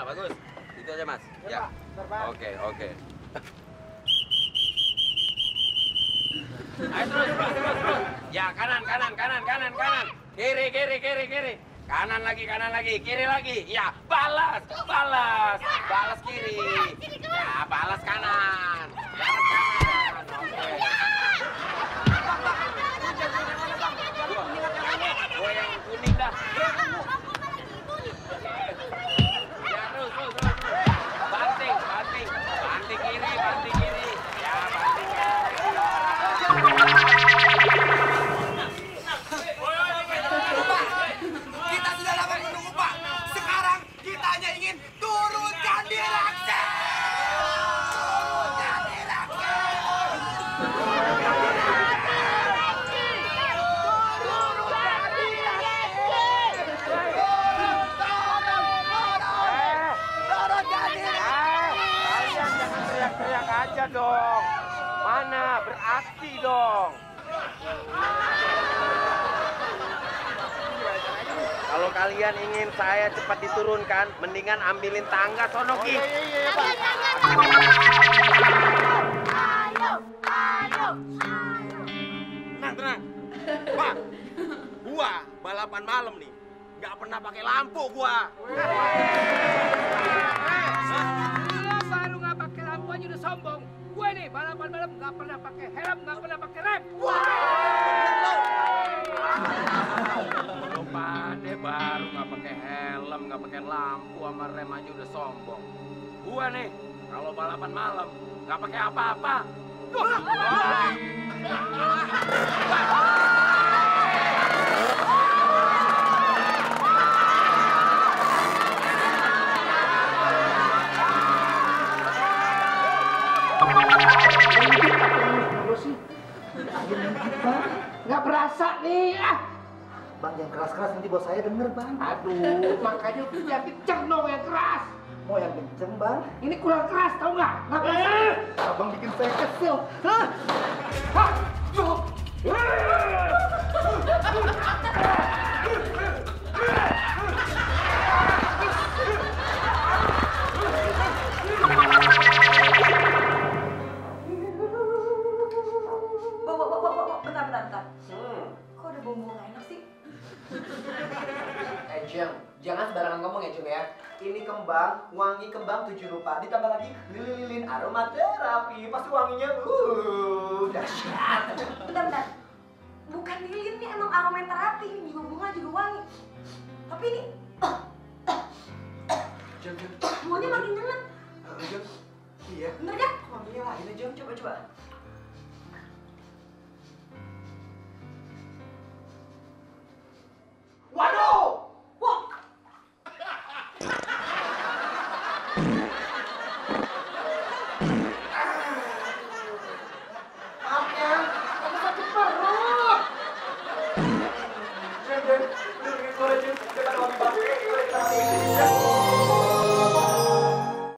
Ya, bagus. Itu aja, Mas. Ya. Oke, oke. Ayo terus. Ya, kanan. Kiri. Kanan lagi, kiri lagi. Ya, balas kiri. Ya, balas kanan. Oke. Gua yang kuning dah. Ya, terus. Banting kiri. Ya, banting Kita sudah lama menunggu, Pak. Sekarang kita hanya ingin turunkan di Raksasa. teriak aja dong. Mana? Beraksi dong. Kalau kalian ingin saya cepat diturunkan, mendingan ambilin tangga sono Ki. Iya, Pak. Ayo. Tenang. Pak, gua balapan malam nih. Nggak pernah pakai lampu gua. Lu baru nggak pakai lampu aja udah sombong. Gue nih balapan malam nggak pernah pakai helm, nggak pernah pakai rem. Lu pandai baru nggak pakai helm, nggak pakai lampu sama rem aja udah sombong. Gue nih kalau balapan malam nggak pakai apa-apa. Nggak berasa nih. Bang, yang keras-keras nanti bos saya denger, Bang. Aduh, makanya yang kenceng dong yang keras. Mau yang kenceng, Bang? Ini kurang keras, tau nggak? Nggak berasa. Abang bikin saya kesel. Hah? Bentar. Kok ada bumbu nggak enak sih? Jeng, jangan sembarangan ngomong ya, Jeng ya. Ini kembang, wangi kembang 7 rupa. Ditambah lagi lilin aromaterapi. Pasti wanginya dahsyat. Bentar. Bukan lilin nih, emang aromaterapi. Ini juga bunga juga wangi. Tapi ini Jeng. baunya makin nyengat. Jeng. Iya. Bener kan? Wanginya lain, Jeng. Coba.